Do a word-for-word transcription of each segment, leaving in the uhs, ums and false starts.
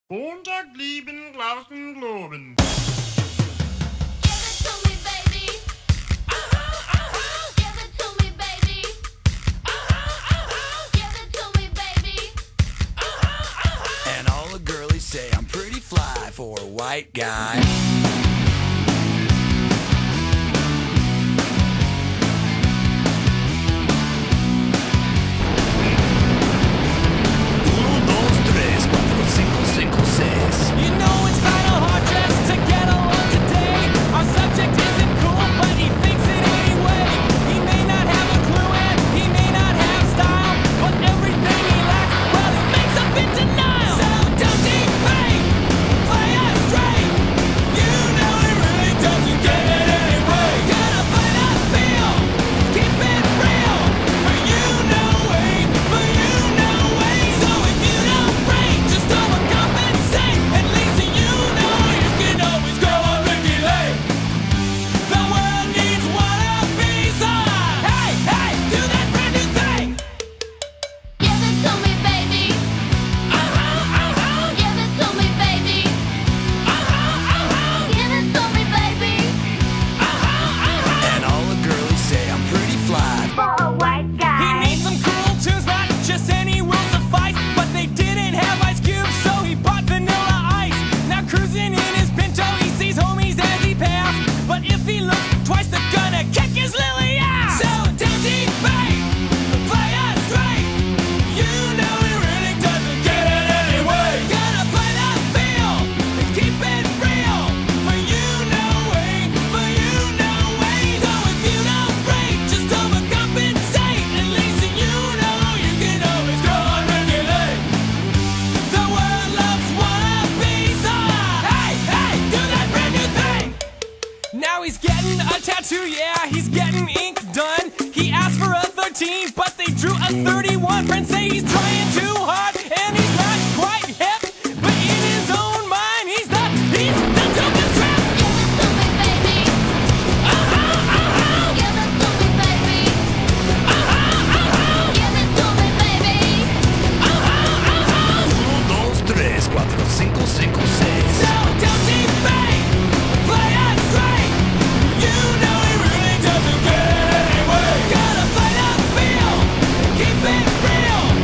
Montag lieben, Glauben, Globen. Give it to me, baby. Uh-huh, uh-huh. Give it to me, baby. Uh-huh, uh-huh. Give it to me, baby. Uh-huh, uh-huh. And all the girlies say I'm pretty fly for a white guy. You know it's kinda hard just to get along today. Our subject isn't cool, but he thinks it anyway. He may not have a clue and he may not have style, but everything he lacks, well, he makes up in denial. So don't debate, play us straight. You know he really doesn't get it anyway. Gotta play that feel, keep it real. For you no way, for you no way. So if you don't break, just overcompensate. At least you know you can always go on Ricky Lake. The world needs wannabes on. Hey, hey, do that brand new thing. Give it to me, baby. Uh-huh, uh-huh, Give it to me, baby. uh-huh, uh-huh, Give it to me, baby. uh-huh, uh-huh. And all the girlies say I'm pretty fly. For a white He guy. needs some cool tunes, not just any will suffice. But they didn't have Ice Cube, so he bought Vanilla Ice. Now cruising in his Pinto, he sees homies as he pass. But if he looks twice, they're gonna kick his lily ass. So don't debate, play us straight. You know he really doesn't get it anyway. Gotta play that feel and keep it real. For you no way, for you no way. So if you don't break, just overcompensate. At least you know you can always go on regulate. The world loves wannabes. Ah, hey, hey, do that brand new thing. Now he's getting a tattoo, yeah, he's getting ink done. He asked for a thirteen, but they drew a thirty-one. Friends say he's trying too hard, and he's not quite hip. But in his own mind, he's the, he's the dopest crap. Give it to me, baby. Uh-huh, uh-huh, Give it to me, baby. uh-huh, uh-huh, Give it to me, baby. uh-huh, uh-huh. Uno, dos, tres, cuatro, cinco, cinco, seis. So don't debate, play us straight. You know he really doesn't get it anyway. Gotta play that feel, keep it real.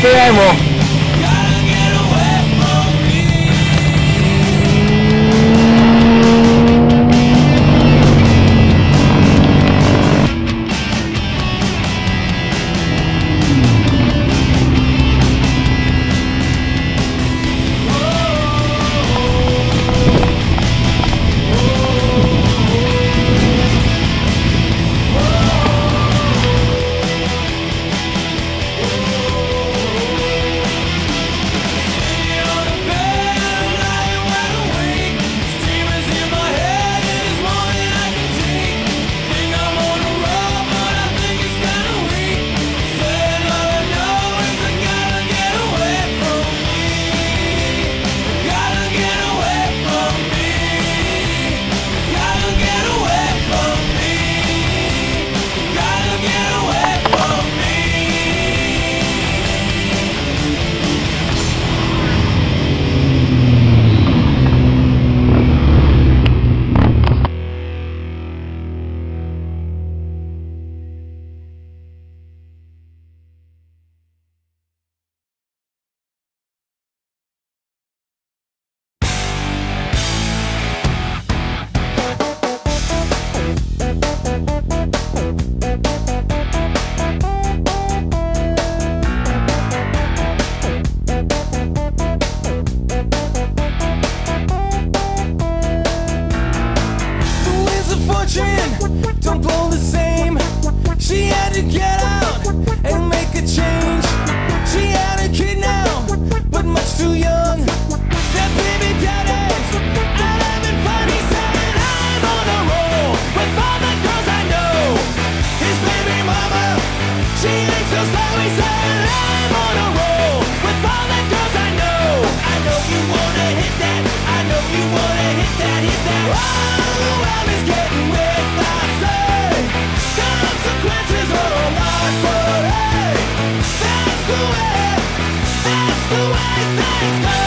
してないもう。 Don't blow the same. She had to get out and make a change. She had a kid now, but much too young. That baby daddy's out having fun. He said, I'm on a roll with all the girls I know. His baby mama, she ain't so slow. He said, I'm on a roll with all the girls I know. I know you wanna hit that. I know you wanna hit that, hit that. Oh, the world is getting wet. Consequences are a lot, but hey, that's the way, that's the way things go.